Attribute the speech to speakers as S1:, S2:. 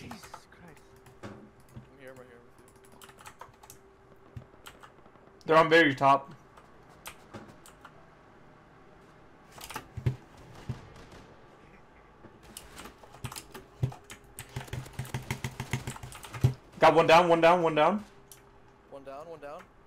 S1: Jesus Christ.
S2: I'm here with you.
S3: They're on very top. Got one down, one down, one down.
S2: One down, one down.